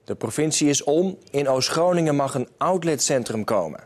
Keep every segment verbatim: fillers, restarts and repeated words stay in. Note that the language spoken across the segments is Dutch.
De provincie is om. In Oost-Groningen mag een outletcentrum komen.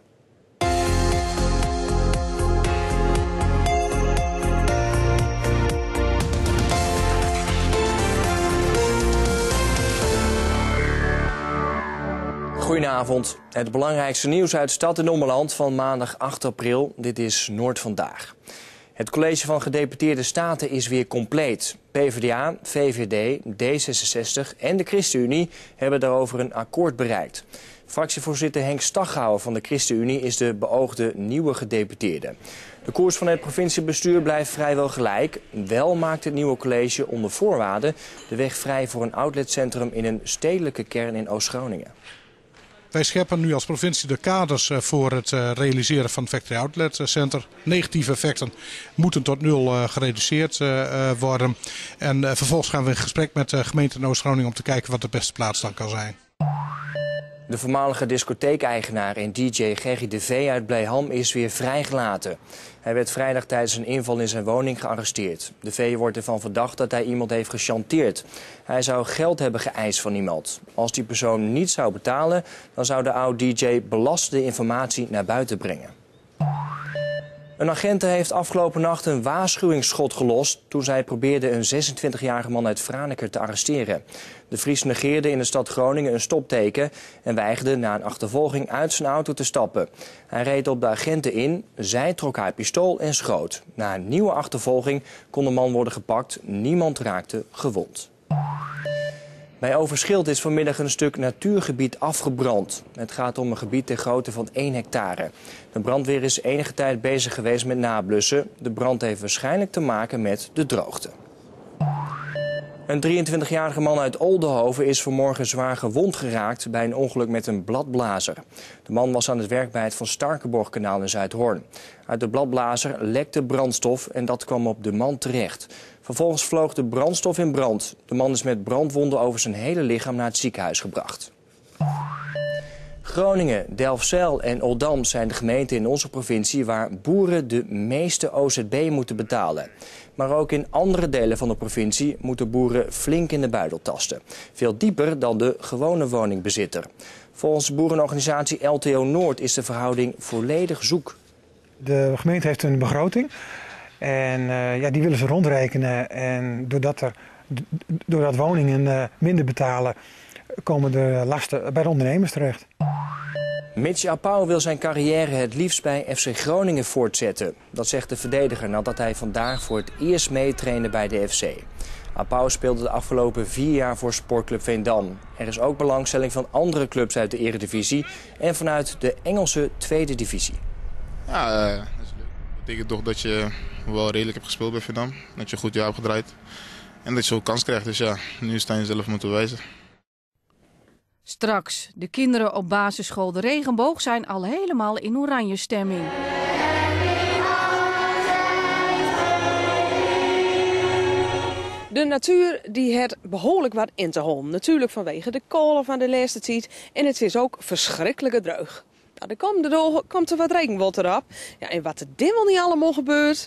Goedenavond. Het belangrijkste nieuws uit Stad en Ommeland van maandag acht april. Dit is Noord vandaag. Het college van gedeputeerde staten is weer compleet. PvdA, VVD, D zesenzestig en de ChristenUnie hebben daarover een akkoord bereikt. Fractievoorzitter Henk Staghouwer van de ChristenUnie is de beoogde nieuwe gedeputeerde. De koers van het provinciebestuur blijft vrijwel gelijk. Wel maakt het nieuwe college onder voorwaarden de weg vrij voor een outletcentrum in een stedelijke kern in Oost-Groningen. Wij scheppen nu als provincie de kaders voor het realiseren van het Factory Outlet Center. Negatieve effecten moeten tot nul gereduceerd worden. En vervolgens gaan we in gesprek met de gemeente Oost-Groningen om te kijken wat de beste plaats dan kan zijn. De voormalige discotheekeigenaar en D J Gerry de V uit Blijham is weer vrijgelaten. Hij werd vrijdag tijdens een inval in zijn woning gearresteerd. De V wordt ervan verdacht dat hij iemand heeft gechanteerd. Hij zou geld hebben geëist van iemand. Als die persoon niet zou betalen, dan zou de oud-D J belastende informatie naar buiten brengen. Een agent heeft afgelopen nacht een waarschuwingsschot gelost toen zij probeerde een zesentwintigjarige man uit Franeker te arresteren. De Fries negeerde in de stad Groningen een stopteken en weigerde na een achtervolging uit zijn auto te stappen. Hij reed op de agenten in, zij trok haar pistool en schoot. Na een nieuwe achtervolging kon de man worden gepakt, niemand raakte gewond. Bij Overschild is vanmiddag een stuk natuurgebied afgebrand. Het gaat om een gebied ter grootte van één hectare. De brandweer is enige tijd bezig geweest met nablussen. De brand heeft waarschijnlijk te maken met de droogte. Een drieëntwintigjarige man uit Oldenhoven is vanmorgen zwaar gewond geraakt bij een ongeluk met een bladblazer. De man was aan het werk bij het Van Starkenborghkanaal in Zuidhorn. Uit de bladblazer lekte brandstof en dat kwam op de man terecht. Vervolgens vloog de brandstof in brand. De man is met brandwonden over zijn hele lichaam naar het ziekenhuis gebracht. Groningen, Delfzijl en Oldam zijn de gemeenten in onze provincie waar boeren de meeste O Z B moeten betalen. Maar ook in andere delen van de provincie moeten boeren flink in de buidel tasten. Veel dieper dan de gewone woningbezitter. Volgens de boerenorganisatie L T O Noord is de verhouding volledig zoek. De gemeente heeft een begroting en uh, ja, die willen ze rondrekenen. En doordat, er, doordat woningen uh, minder betalen, komen de lasten bij de ondernemers terecht. Mitch Apau wil zijn carrière het liefst bij F C Groningen voortzetten. Dat zegt de verdediger nadat hij vandaag voor het eerst meetrainde bij de F C. Apau speelde de afgelopen vier jaar voor Sportclub Veendam. Er is ook belangstelling van andere clubs uit de Eredivisie en vanuit de Engelse Tweede Divisie. Ja, uh, dat is leuk. Dat betekent toch dat je wel redelijk hebt gespeeld bij Veendam. Dat je een goed jaar hebt gedraaid. En dat je zo'n kans krijgt. Dus ja, nu sta je zelf moeten wijzen. Straks, de kinderen op basisschool De Regenboog zijn al helemaal in oranje stemming. De natuur die heeft behoorlijk wat in te holen. Natuurlijk vanwege de kolen van de laatste tijd. En het is ook verschrikkelijke dreug. Nou, er komt er, komt er wat regenwater op. Ja, en wat er dit wel niet allemaal gebeurt.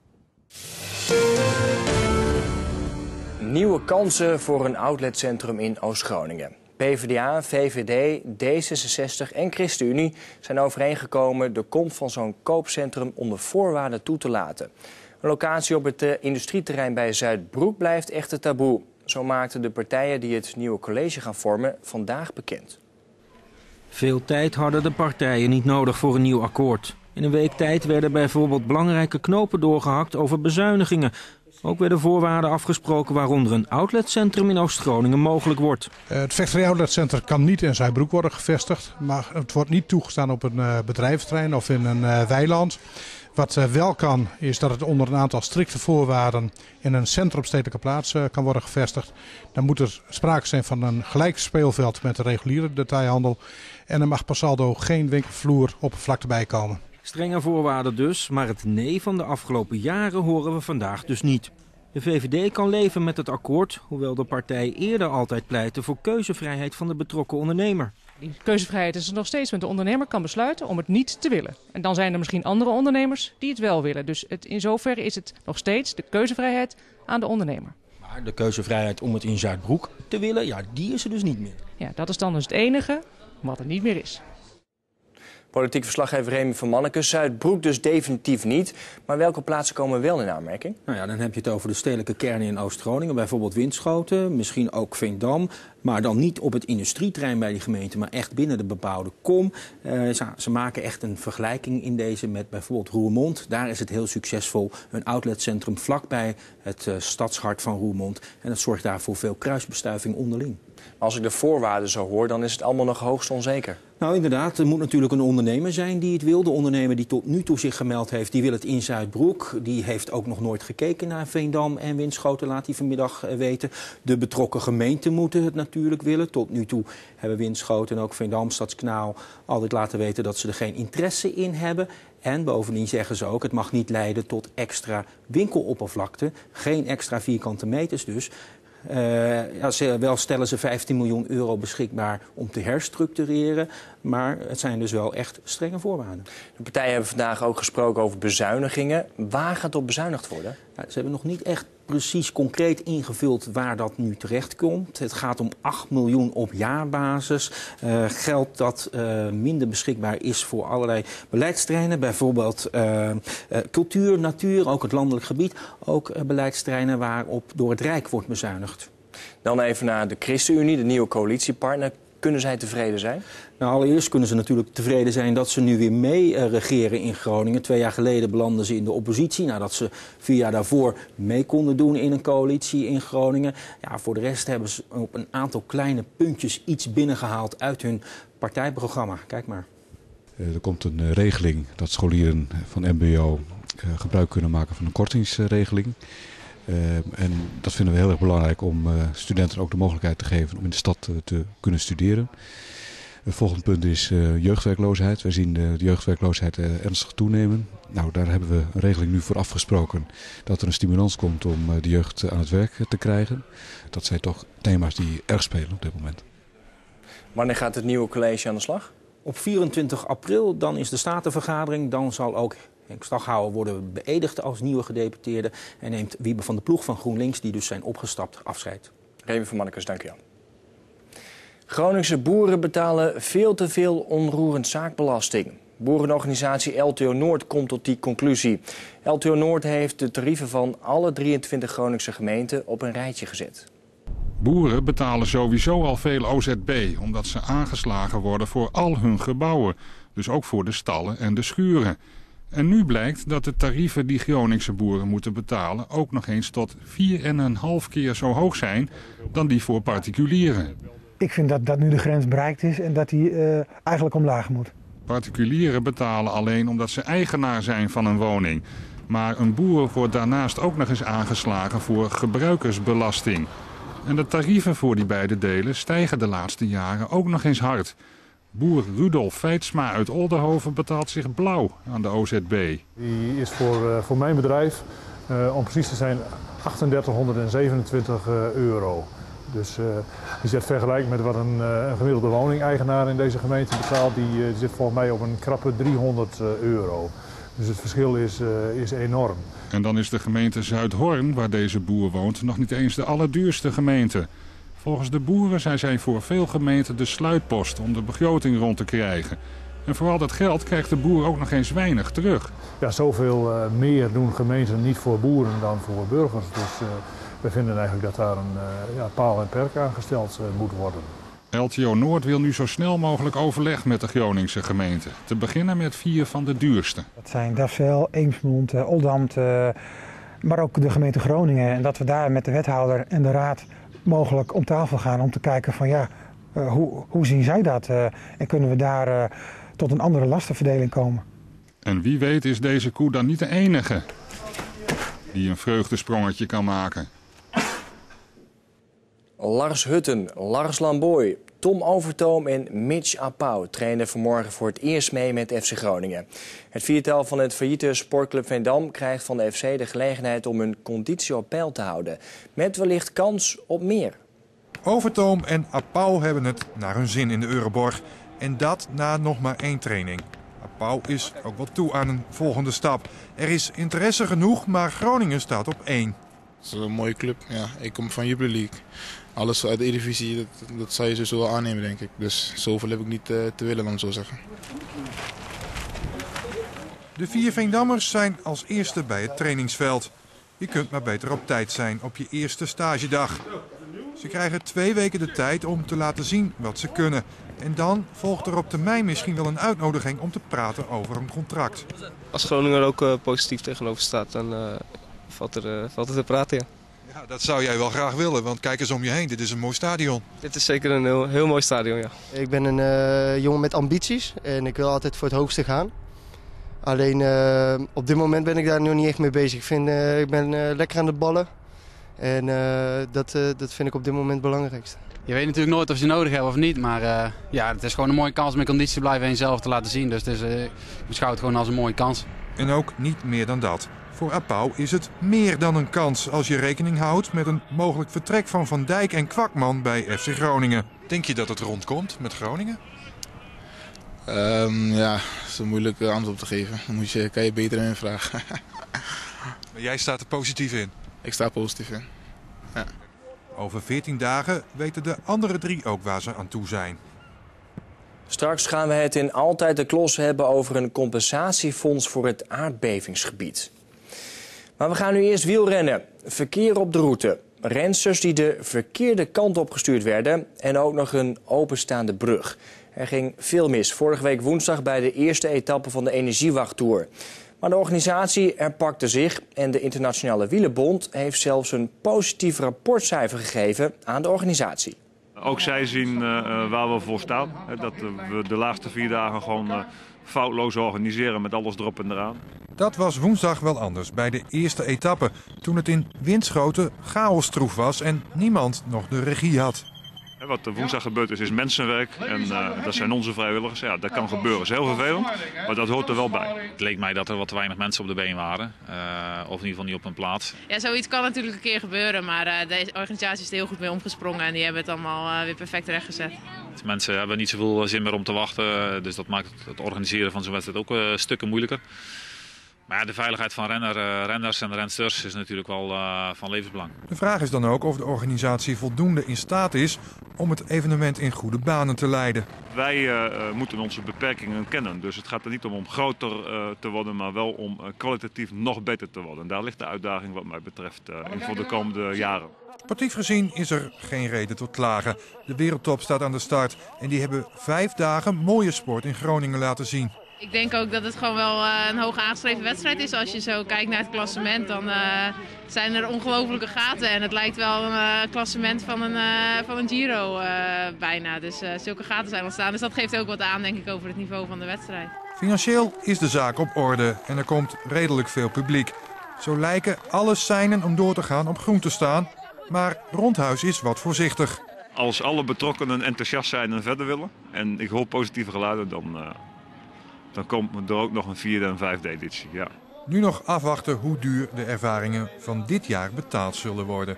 Nieuwe kansen voor een outletcentrum in Oost-Groningen. PvdA, V V D, D zesenzestig en ChristenUnie zijn overeengekomen de komst van zo'n koopcentrum onder voorwaarden toe te laten. Een locatie op het uh, industrieterrein bij Zuidbroek blijft echter taboe. Zo maakten de partijen die het nieuwe college gaan vormen vandaag bekend. Veel tijd hadden de partijen niet nodig voor een nieuw akkoord. In een week tijd werden bijvoorbeeld belangrijke knopen doorgehakt over bezuinigingen. Ook werden voorwaarden afgesproken waaronder een outletcentrum in Oost-Groningen mogelijk wordt. Het Factory Outlet Center kan niet in Zuidbroek worden gevestigd. Maar het wordt niet toegestaan op een uh, bedrijventerrein of in een uh, weiland. Wat uh, wel kan is dat het onder een aantal strikte voorwaarden in een centrumstedelijke plaats uh, kan worden gevestigd. Dan moet er sprake zijn van een gelijk speelveld met de reguliere detailhandel. En er mag per saldo geen winkelvloer oppervlakte bij komen. Strenge voorwaarden dus, maar het nee van de afgelopen jaren horen we vandaag dus niet. De V V D kan leven met het akkoord, hoewel de partij eerder altijd pleitte voor keuzevrijheid van de betrokken ondernemer. Die keuzevrijheid is er nog steeds, want de ondernemer kan besluiten om het niet te willen. En dan zijn er misschien andere ondernemers die het wel willen. Dus het, in zoverre is het nog steeds de keuzevrijheid aan de ondernemer. Maar Maar de keuzevrijheid om het in Zuidbroek te willen, ja, die is er dus niet meer. Ja, dat is dan dus het enige wat er niet meer is. Politiek verslaggever Remy van Mannekes. Zuidbroek dus definitief niet. Maar welke plaatsen komen wel in aanmerking? Nou ja, dan heb je het over de stedelijke kernen in Oost-Groningen. Bijvoorbeeld Winschoten, misschien ook Veendam. Maar dan niet op het industrieterrein bij die gemeente, maar echt binnen de bebouwde kom. Uh, ze, ze maken echt een vergelijking in deze met bijvoorbeeld Roermond. Daar is het heel succesvol. Een outletcentrum vlakbij het uh, stadshart van Roermond. En dat zorgt daar voor veel kruisbestuiving onderling. Als ik de voorwaarden zo hoor, dan is het allemaal nog hoogst onzeker. Nou inderdaad, er moet natuurlijk een ondernemer zijn die het wil. De ondernemer die tot nu toe zich gemeld heeft, die wil het in Zuidbroek. Die heeft ook nog nooit gekeken naar Veendam en Winschoten, laat hij vanmiddag weten. De betrokken gemeenten moeten het natuurlijk willen. Tot nu toe hebben Winschoten en ook Veendam, Stadskanaal altijd laten weten dat ze er geen interesse in hebben. En bovendien zeggen ze ook, het mag niet leiden tot extra winkeloppervlakte. Geen extra vierkante meters dus. Uh, ja, ze, wel stellen ze vijftien miljoen euro beschikbaar om te herstructureren. Maar het zijn dus wel echt strenge voorwaarden. De partijen hebben vandaag ook gesproken over bezuinigingen. Waar gaat op bezuinigd worden? Ja, ze hebben nog niet echt precies concreet ingevuld waar dat nu terecht komt. Het gaat om acht miljoen op jaarbasis. Uh, geld dat uh, minder beschikbaar is voor allerlei beleidsterreinen. Bijvoorbeeld uh, uh, cultuur, natuur, ook het landelijk gebied. Ook uh, beleidsterreinen waarop door het Rijk wordt bezuinigd. Dan even naar de ChristenUnie, de nieuwe coalitiepartner. Kunnen zij tevreden zijn? Nou, allereerst kunnen ze natuurlijk tevreden zijn dat ze nu weer mee uh, regeren in Groningen. Twee jaar geleden belanden ze in de oppositie. Nadat ze vier jaar daarvoor mee konden doen in een coalitie in Groningen. Ja, voor de rest hebben ze op een aantal kleine puntjes iets binnengehaald uit hun partijprogramma. Kijk maar. Er komt een uh, regeling dat scholieren van M B O uh, gebruik kunnen maken van een kortingsregeling. Uh, en dat vinden we heel erg belangrijk om uh, studenten ook de mogelijkheid te geven om in de stad uh, te kunnen studeren. Het volgende punt is uh, jeugdwerkloosheid. Wij zien de, de jeugdwerkloosheid uh, ernstig toenemen. Nou, daar hebben we een regeling nu voor afgesproken dat er een stimulans komt om uh, de jeugd uh, aan het werk uh, te krijgen. Dat zijn toch thema's die erg spelen op dit moment. Wanneer gaat het nieuwe college aan de slag? Op vierentwintig april, dan is de statenvergadering. Dan zal ook Henk Staghouwer worden beëdigd als nieuwe gedeputeerde. En neemt Wiebe van de Ploeg van GroenLinks, die dus zijn opgestapt, afscheid. Remy van Mannekes, dank u wel. Groningse boeren betalen veel te veel onroerend zaakbelasting. Boerenorganisatie L T O Noord komt tot die conclusie. L T O Noord heeft de tarieven van alle drieëntwintig Groningse gemeenten op een rijtje gezet. Boeren betalen sowieso al veel O Z B, omdat ze aangeslagen worden voor al hun gebouwen. Dus ook voor de stallen en de schuren. En nu blijkt dat de tarieven die Groningse boeren moeten betalen ook nog eens tot vier en een half keer zo hoog zijn dan die voor particulieren. Ik vind dat, dat nu de grens bereikt is en dat die uh, eigenlijk omlaag moet. Particulieren betalen alleen omdat ze eigenaar zijn van een woning. Maar een boer wordt daarnaast ook nog eens aangeslagen voor gebruikersbelasting. En de tarieven voor die beide delen stijgen de laatste jaren ook nog eens hard. Boer Rudolf Feitsma uit Oldenhoven betaalt zich blauw aan de O Z B. Die is voor, uh, voor mijn bedrijf, uh, om precies te zijn, achtendertighonderdzevenentwintig euro. Dus uh, als je het vergelijkt met wat een, uh, een gemiddelde woningeigenaar in deze gemeente betaalt, die, uh, die zit volgens mij op een krappe driehonderd euro. Dus het verschil is, uh, is enorm. En dan is de gemeente Zuidhorn, waar deze boer woont, nog niet eens de allerduurste gemeente. Volgens de boeren zijn zij voor veel gemeenten de sluitpost om de begroting rond te krijgen. En voor al dat geld krijgt de boer ook nog eens weinig terug. Ja, zoveel uh, meer doen gemeenten niet voor boeren dan voor burgers. Dus uh, we vinden eigenlijk dat daar een uh, ja, paal en perk aangesteld uh, moet worden. L T O Noord wil nu zo snel mogelijk overleg met de Groningse gemeente. Te beginnen met vier van de duurste. Dat zijn Delfzijl, Eemsmond, uh, Oldambt, uh, maar ook de gemeente Groningen. En dat we daar met de wethouder en de raad mogelijk om tafel gaan om te kijken van ja, uh, hoe, hoe zien zij dat? Uh, en kunnen we daar uh, tot een andere lastenverdeling komen? En wie weet is deze koe dan niet de enige die een vreugdesprongetje kan maken. Lars Hutten, Lars Lamboy, Tom Overtoom en Mitch Apau trainen vanmorgen voor het eerst mee met F C Groningen. Het viertal van het failliete sportclub Veendam krijgt van de F C de gelegenheid om hun conditie op peil te houden. Met wellicht kans op meer. Overtoom en Apau hebben het naar hun zin in de Euroborg. En dat na nog maar één training. Apau is ook wel toe aan een volgende stap. Er is interesse genoeg, maar Groningen staat op één. Het is een mooie club. Ja, ik kom van Jupiler League. Alles uit de Eredivisie, dat, dat zou je sowieso wel aannemen, denk ik. Dus zoveel heb ik niet uh, te willen, om zo zeggen. De vier Veendammers zijn als eerste bij het trainingsveld. Je kunt maar beter op tijd zijn op je eerste stagedag. Ze krijgen twee weken de tijd om te laten zien wat ze kunnen. En dan volgt er op termijn misschien wel een uitnodiging om te praten over een contract. Als Groningen er ook uh, positief tegenover staat, dan uh, valt, er, uh, valt er te praten, ja. Ja, dat zou jij wel graag willen, want kijk eens om je heen. Dit is een mooi stadion. Dit is zeker een heel, heel mooi stadion, ja. Ik ben een uh, jongen met ambities en ik wil altijd voor het hoogste gaan. Alleen uh, op dit moment ben ik daar nog niet echt mee bezig. Ik, vind, uh, ik ben uh, lekker aan de ballen en uh, dat, uh, dat vind ik op dit moment het belangrijkste. Je weet natuurlijk nooit of je nodig hebt of niet, maar uh, ja, het is gewoon een mooie kans om in conditie te blijven en jezelf te laten zien. Dus het is, uh, ik beschouw het gewoon als een mooie kans. En ook niet meer dan dat. Voor Apau is het meer dan een kans als je rekening houdt met een mogelijk vertrek van Van Dijk en Kwakman bij F C Groningen. Denk je dat het rondkomt met Groningen? Um, ja, dat is een moeilijk antwoord op te geven. Dan moet je, kan je beter in vragen. Maar jij staat er positief in? Ik sta positief in, ja. Over veertien dagen weten de andere drie ook waar ze aan toe zijn. Straks gaan we het in Altijd de Klos hebben over een compensatiefonds voor het aardbevingsgebied. Maar we gaan nu eerst wielrennen. Verkeer op de route. Rensters die de verkeerde kant op gestuurd werden en ook nog een openstaande brug. Er ging veel mis vorige week woensdag bij de eerste etappe van de Energiewachttour. Maar de organisatie herpakte zich en de Internationale Wielenbond heeft zelfs een positief rapportcijfer gegeven aan de organisatie. Ook zij zien uh, waar we voor staan. Dat we de laatste vier dagen gewoon uh, foutloos organiseren met alles erop en eraan. Dat was woensdag wel anders bij de eerste etappe. Toen het in Winschoten chaostroef was en niemand nog de regie had. Wat er woensdag gebeurd is, is mensenwerk. En uh, dat zijn onze vrijwilligers. Ja, dat kan gebeuren. Dat is heel vervelend, maar dat hoort er wel bij. Het leek mij dat er wat te weinig mensen op de been waren. Uh, of in ieder geval niet op hun plaats. Ja, zoiets kan natuurlijk een keer gebeuren. Maar uh, deze organisatie is er heel goed mee omgesprongen. En die hebben het allemaal uh, weer perfect rechtgezet. Mensen hebben niet zoveel zin meer om te wachten. Dus dat maakt het organiseren van zo'n wedstrijd ook uh, stukken moeilijker. Maar ja, de veiligheid van renner, uh, renners en rensters is natuurlijk wel uh, van levensbelang. De vraag is dan ook of de organisatie voldoende in staat is om het evenement in goede banen te leiden. Wij uh, moeten onze beperkingen kennen. Dus het gaat er niet om om groter uh, te worden, maar wel om uh, kwalitatief nog beter te worden. En daar ligt de uitdaging wat mij betreft uh, voor de komende jaren. Sportief gezien is er geen reden tot klagen. De wereldtop staat aan de start en die hebben vijf dagen mooie sport in Groningen laten zien. Ik denk ook dat het gewoon wel uh, een hoog aangeschreven wedstrijd is. Als je zo kijkt naar het klassement, dan uh, zijn er ongelofelijke gaten. En het lijkt wel een uh, klassement van een, uh, van een Giro uh, bijna. Dus uh, zulke gaten zijn ontstaan. Dus dat geeft ook wat aan, denk ik, over het niveau van de wedstrijd. Financieel is de zaak op orde en er komt redelijk veel publiek. Zo lijken alle seinen om door te gaan op groen te staan. Maar Rondhuis is wat voorzichtig. Als alle betrokkenen enthousiast zijn en verder willen, en ik hoor positieve geluiden, dan... Uh... Dan komt er ook nog een vierde en vijfde editie, ja. Nu nog afwachten hoe duur de ervaringen van dit jaar betaald zullen worden.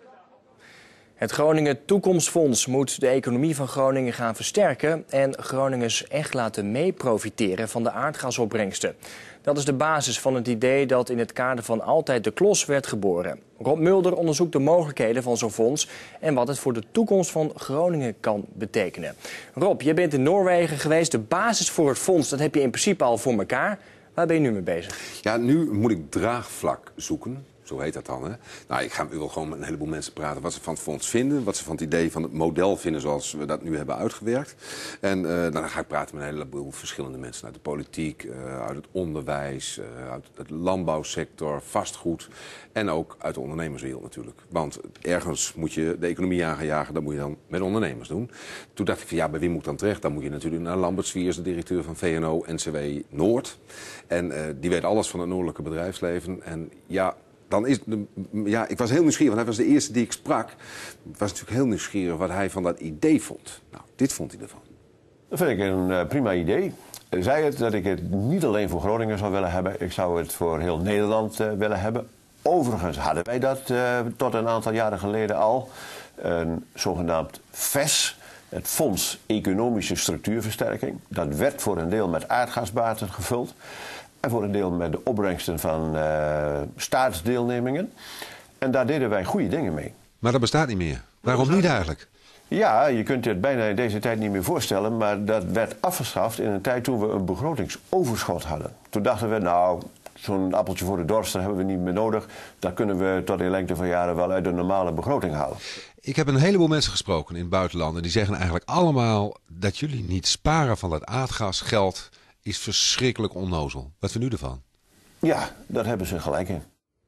Het Groningen Toekomstfonds moet de economie van Groningen gaan versterken en Groningers echt laten meeprofiteren van de aardgasopbrengsten. Dat is de basis van het idee dat in het kader van Altijd de Klos werd geboren. Rob Mulder onderzoekt de mogelijkheden van zo'n fonds en wat het voor de toekomst van Groningen kan betekenen. Rob, je bent in Noorwegen geweest. De basis voor het fonds, dat heb je in principe al voor elkaar. Waar ben je nu mee bezig? Ja, nu moet ik draagvlak zoeken. Zo heet dat dan, hè? Nou, ik, ga, ik wil gewoon met een heleboel mensen praten wat ze van het fonds vinden. Wat ze van het idee van het model vinden zoals we dat nu hebben uitgewerkt. En uh, nou, dan ga ik praten met een heleboel verschillende mensen. Uit de politiek, uh, uit het onderwijs, uh, uit het landbouwsector, vastgoed. En ook uit de ondernemerswereld natuurlijk. Want ergens moet je de economie aan gaan jagen. Dat moet je dan met ondernemers doen. Toen dacht ik van ja, bij wie moet ik dan terecht? Dan moet je natuurlijk naar Lambert Swiers, de directeur van V N O N C W Noord. En uh, die weet alles van het noordelijke bedrijfsleven. En ja... Dan is de, ja, ik was heel nieuwsgierig, want hij was de eerste die ik sprak. Ik was natuurlijk heel nieuwsgierig wat hij van dat idee vond. Nou, dit vond hij ervan. Dat vind ik een uh, prima idee. Ik zei het dat ik het niet alleen voor Groningen zou willen hebben. Ik zou het voor heel Nederland uh, willen hebben. Overigens hadden wij dat uh, tot een aantal jaren geleden al. Een zogenaamd V E S, het Fonds Economische Structuurversterking. Dat werd voor een deel met aardgasbaten gevuld. En voor een deel met de opbrengsten van uh, staatsdeelnemingen. En daar deden wij goede dingen mee. Maar dat bestaat niet meer. Waarom niet eigenlijk? Ja, je kunt het bijna in deze tijd niet meer voorstellen, maar dat werd afgeschaft in een tijd toen we een begrotingsoverschot hadden. Toen dachten we, nou, zo'n appeltje voor de dorst, dat hebben we niet meer nodig. Dat kunnen we tot in lengte van jaren wel uit de normale begroting halen. Ik heb een heleboel mensen gesproken in het buitenland en die zeggen eigenlijk allemaal dat jullie niet sparen van dat aardgasgeld is verschrikkelijk onnozel. Wat vinden u ervan? Ja, daar hebben ze gelijk in.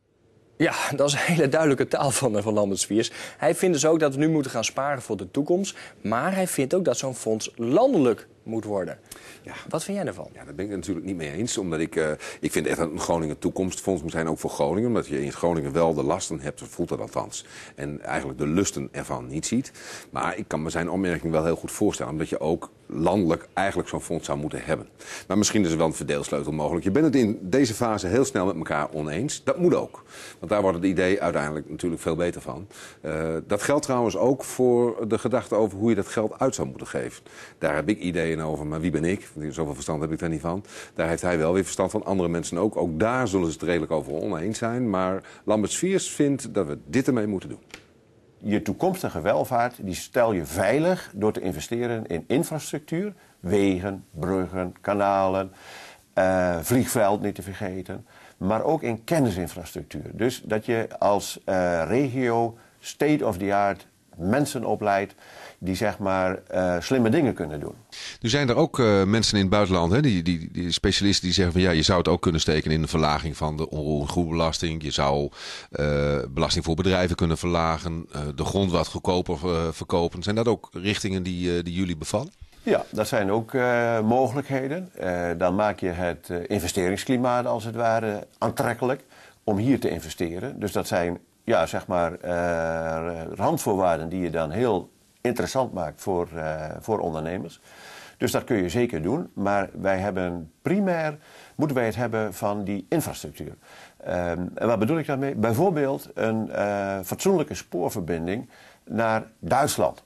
Ja, dat is een hele duidelijke taal van, van Lambert Swiers. Hij vindt dus ook dat we nu moeten gaan sparen voor de toekomst. Maar hij vindt ook dat zo'n fonds landelijk moet worden. Ja. Wat vind jij ervan? Ja, daar ben ik het natuurlijk niet mee eens. Omdat ik, uh, ik vind echt dat een Groningen toekomstfonds moet zijn ook voor Groningen. Omdat je in Groningen wel de lasten hebt, zo voelt dat althans. En eigenlijk de lusten ervan niet ziet. Maar ik kan me zijn opmerking wel heel goed voorstellen. Omdat je ook landelijk eigenlijk zo'n fonds zou moeten hebben. Maar misschien is er wel een verdeelsleutel mogelijk. Je bent het in deze fase heel snel met elkaar oneens. Dat moet ook. Want daar wordt het idee uiteindelijk natuurlijk veel beter van. Uh, dat geldt trouwens ook voor de gedachte over hoe je dat geld uit zou moeten geven. Daar heb ik ideeën over, maar wie ben ik? Zoveel verstand heb ik daar niet van. Daar heeft hij wel weer verstand van. Andere mensen ook. Ook daar zullen ze het redelijk over oneens zijn. Maar Lambert Swiers vindt dat we dit ermee moeten doen. Je toekomstige welvaart die stel je veilig door te investeren in infrastructuur. Wegen, bruggen, kanalen, uh, vliegveld niet te vergeten. Maar ook in kennisinfrastructuur. Dus dat je als uh, regio state-of-the-art mensen opleidt die zeg maar uh, slimme dingen kunnen doen. Nu zijn er ook uh, mensen in het buitenland, hè, die, die, die specialisten die zeggen van ja, je zou het ook kunnen steken in de verlaging van de onroerengoedbelasting. Je zou uh, belasting voor bedrijven kunnen verlagen, uh, de grond wat goedkoper uh, verkopen. Zijn dat ook richtingen die, uh, die jullie bevallen? Ja, dat zijn ook uh, mogelijkheden. Uh, dan maak je het uh, investeringsklimaat als het ware aantrekkelijk om hier te investeren. Dus dat zijn ja, zeg maar uh, randvoorwaarden die je dan heel interessant maakt voor, uh, voor ondernemers. Dus dat kun je zeker doen. Maar wij hebben primair, moeten wij het hebben van die infrastructuur. Um, en wat bedoel ik daarmee? Bijvoorbeeld een uh, fatsoenlijke spoorverbinding naar Duitsland.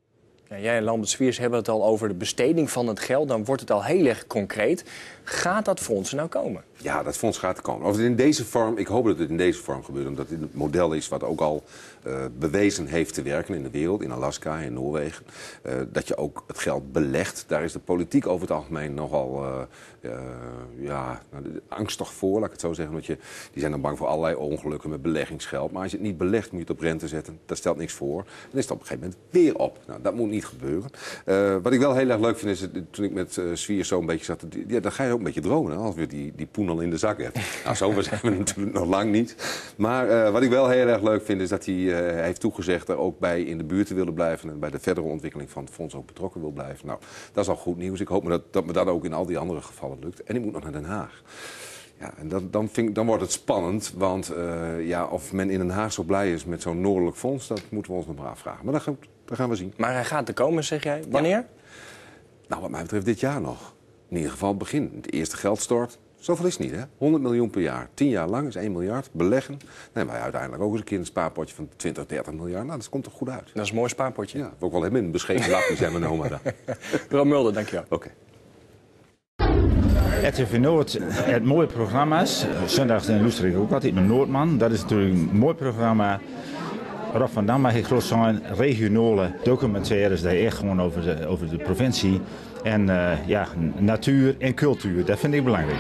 Ja, jij en Lambert Swiers hebben het al over de besteding van het geld. Dan wordt het al heel erg concreet. Gaat dat fonds er nou komen? Ja, dat fonds gaat er komen. Of het in deze vorm, ik hoop dat het in deze vorm gebeurt. Omdat dit het model is wat ook al uh, bewezen heeft te werken in de wereld. In Alaska, in Noorwegen. Uh, dat je ook het geld belegt. Daar is de politiek over het algemeen nogal uh, uh, ja, angstig voor, laat ik het zo zeggen. Want je, die zijn dan bang voor allerlei ongelukken met beleggingsgeld. Maar als je het niet belegt, moet je het op rente zetten. Dat stelt niks voor. Dan is het op een gegeven moment weer op. Nou, dat moet niet gebeuren. Uh, wat ik wel heel erg leuk vind is, toen ik met uh, Swiers zo een beetje zat, ja, dan ga je ook een beetje dromen, hè, als we die, die poen al in de zak hebt. Nou, zo zijn we natuurlijk nog lang niet. Maar uh, wat ik wel heel erg leuk vind is dat hij uh, heeft toegezegd er ook bij in de buurt te willen blijven en bij de verdere ontwikkeling van het fonds ook betrokken wil blijven. Nou, dat is al goed nieuws. Ik hoop me dat, dat me dat ook in al die andere gevallen lukt. En ik moet nog naar Den Haag. Ja, en dat, dan, vind, dan wordt het spannend, want uh, ja, of men in Den Haag zo blij is met zo'n noordelijk fonds, dat moeten we ons nog maar afvragen. Maar dat gaan, dat gaan we zien. Maar hij gaat er komen, zeg jij. Wanneer? Ja. Nou, wat mij betreft dit jaar nog. In ieder geval het begin. Het eerste geldstort. Zoveel is het niet, hè? honderd miljoen per jaar. tien jaar lang is één miljard. Beleggen. Nee, maar uiteindelijk ook eens een keer een spaarpotje van twintig, dertig miljard. Nou, dat komt toch goed uit. Dat is een mooi spaarpotje. Ja, dat wil ik wel hebben in een bescheiden lapje, zijn mijn oma daar. Bram Mulder, dankjewel. Oké. R T V Noord, het mooie programma's. Zondags luister ik ook altijd naar Noordman. Dat is natuurlijk een mooi programma. Rob van Dam mag ik groot zijn. Regionale documentaires, die echt gewoon over de, over de provincie. En uh, ja, natuur en cultuur, dat vind ik belangrijk.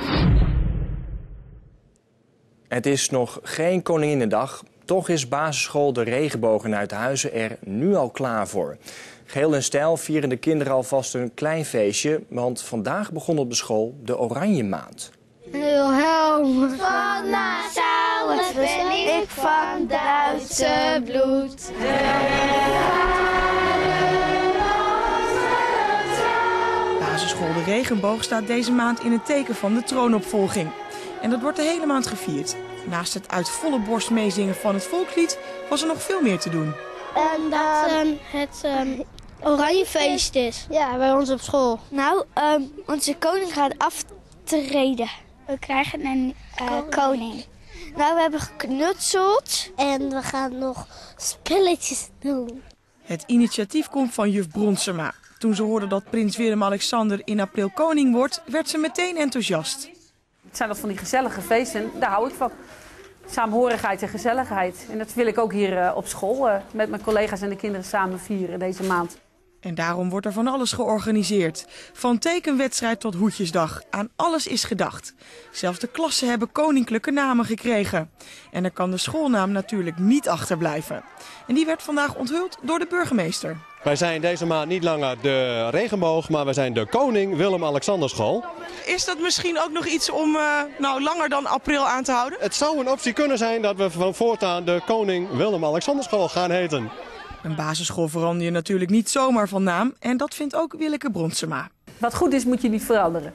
Het is nog geen Koninginnedag. Toch is basisschool De Regenboog in Uithuizen er nu al klaar voor. Geheel in stijl vieren de kinderen alvast een klein feestje. Want vandaag begon op de school de Oranje Maand. Wilhelm van Nassau, het ben ik van Duitse bloed. Basisschool De Regenboog staat deze maand in het teken van de troonopvolging. En dat wordt de hele maand gevierd. Naast het uit volle borst meezingen van het volkslied was er nog veel meer te doen. En dat um, het um, Oranjefeest is. Ja, bij ons op school. Nou, um, onze koning gaat aftreden. We krijgen een uh, koning. koning. Nou, we hebben geknutseld. En we gaan nog spelletjes doen. Het initiatief komt van juf Bronsema. Toen ze hoorde dat prins Willem-Alexander in april koning wordt, werd ze meteen enthousiast. Het zijn dat van die gezellige feesten, daar hou ik van. Saamhorigheid en gezelligheid. En dat wil ik ook hier uh, op school uh, met mijn collega's en de kinderen samen vieren deze maand. En daarom wordt er van alles georganiseerd. Van tekenwedstrijd tot hoedjesdag. Aan alles is gedacht. Zelfs de klassen hebben koninklijke namen gekregen. En er kan de schoolnaam natuurlijk niet achterblijven. En die werd vandaag onthuld door de burgemeester. Wij zijn deze maand niet langer de regenboog, maar wij zijn de Koning Willem-Alexander School. Is dat misschien ook nog iets om uh, nou, langer dan april aan te houden? Het zou een optie kunnen zijn dat we van voortaan de Koning Willem-Alexander School gaan heten. Een basisschool verander je natuurlijk niet zomaar van naam. En dat vindt ook Willeke Bronsema. Wat goed is, moet je niet veranderen.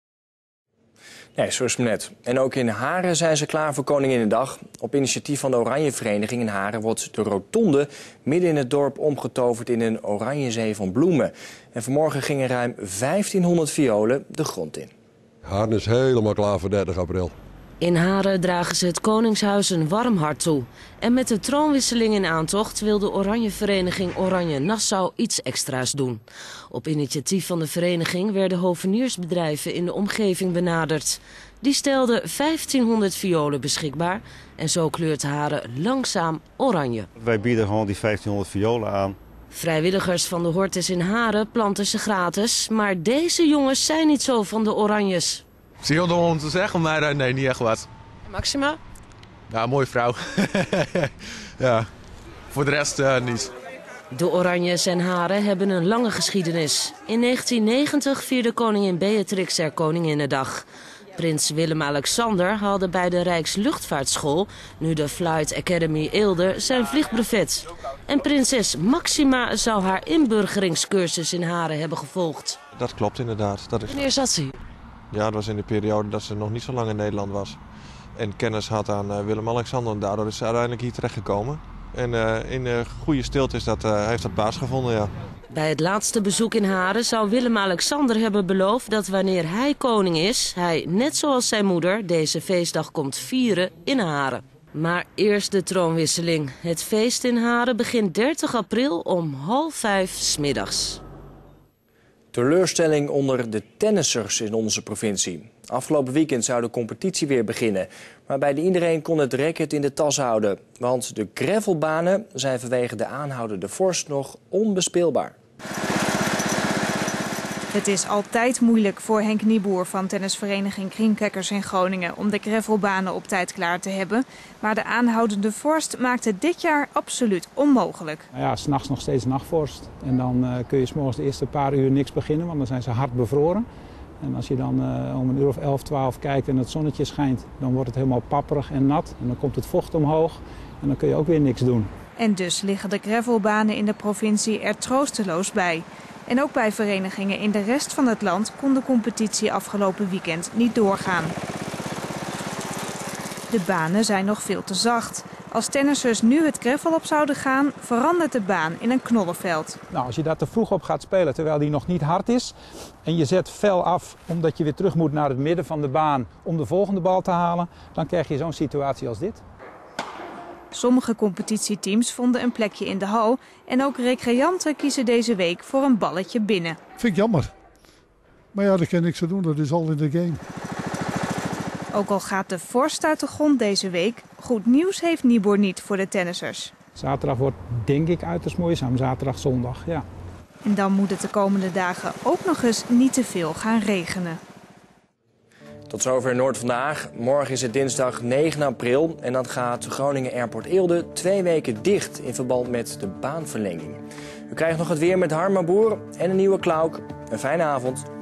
Nee, zo is het net. En ook in Haren zijn ze klaar voor Koninginnedag. Op initiatief van de Oranje Vereniging in Haren wordt de rotonde midden in het dorp omgetoverd in een oranje zee van bloemen. En vanmorgen gingen ruim vijftienhonderd violen de grond in. Haren is helemaal klaar voor dertig april. In Haren dragen ze het Koningshuis een warm hart toe. En met de troonwisseling in aantocht wil de Oranje Vereniging Oranje Nassau iets extra's doen. Op initiatief van de vereniging werden hoveniersbedrijven in de omgeving benaderd. Die stelden vijftienhonderd violen beschikbaar en zo kleurt Haren langzaam oranje. Wij bieden gewoon die vijftienhonderd violen aan. Vrijwilligers van de Hortus in Haren planten ze gratis, maar deze jongens zijn niet zo van de oranjes. Is het heel dom om te zeggen, maar uh, nee, niet echt wat. Maxima? Ja, mooie vrouw. Ja, voor de rest uh, niet. De Oranjes en Haren hebben een lange geschiedenis. In negentien negentig vierde koningin Beatrix er Koninginnedag. Prins Willem-Alexander haalde bij de Rijksluchtvaartschool, nu de Flight Academy Eelde, zijn vliegbrevet. En prinses Maxima zou haar inburgeringscursus in Haren hebben gevolgd. Dat klopt inderdaad. Dat is... Wanneer zat ze hier? Ja, dat was in de periode dat ze nog niet zo lang in Nederland was. En kennis had aan uh, Willem-Alexander en daardoor is ze uiteindelijk hier terechtgekomen. En uh, in uh, goede stilte is dat, uh, heeft dat plaatsgevonden, ja. Bij het laatste bezoek in Haren zou Willem-Alexander hebben beloofd dat wanneer hij koning is, hij, net zoals zijn moeder, deze feestdag komt vieren in Haren. Maar eerst de troonwisseling. Het feest in Haren begint dertig april om half vijf 's middags. Teleurstelling onder de tennissers in onze provincie. Afgelopen weekend zou de competitie weer beginnen. Maar bijna iedereen kon het racket in de tas houden. Want de gravelbanen zijn vanwege de aanhoudende vorst nog onbespeelbaar. Het is altijd moeilijk voor Henk Nieboer van tennisvereniging Greenkekkers in Groningen om de gravelbanen op tijd klaar te hebben. Maar de aanhoudende vorst maakt het dit jaar absoluut onmogelijk. Ja, 's nachts nog steeds nachtvorst. En dan uh, kun je 's morgens de eerste paar uur niks beginnen, want dan zijn ze hard bevroren. En als je dan uh, om een uur of elf, twaalf kijkt en het zonnetje schijnt, dan wordt het helemaal papperig en nat. En dan komt het vocht omhoog en dan kun je ook weer niks doen. En dus liggen de gravelbanen in de provincie er troosteloos bij. En ook bij verenigingen in de rest van het land kon de competitie afgelopen weekend niet doorgaan. De banen zijn nog veel te zacht. Als tennissers nu het gravel op zouden gaan, verandert de baan in een knollenveld. Nou, als je daar te vroeg op gaat spelen terwijl die nog niet hard is en je zet fel af omdat je weer terug moet naar het midden van de baan om de volgende bal te halen, dan krijg je zo'n situatie als dit. Sommige competitieteams vonden een plekje in de hal en ook recreanten kiezen deze week voor een balletje binnen. Vind ik jammer. Maar ja, daar kan niks aan doen, dat is al in de game. Ook al gaat de vorst uit de grond deze week, goed nieuws heeft Nieboer niet voor de tennissers. Zaterdag wordt denk ik uiterst moeizaam, zaterdag, zondag, ja. En dan moet het de komende dagen ook nog eens niet te veel gaan regenen. Tot zover Noord vandaag. Morgen is het dinsdag negen april en dan gaat Groningen Airport Eelde twee weken dicht in verband met de baanverlenging. U krijgt nog het weer met Harma Boer en een nieuwe Klauk. Een fijne avond.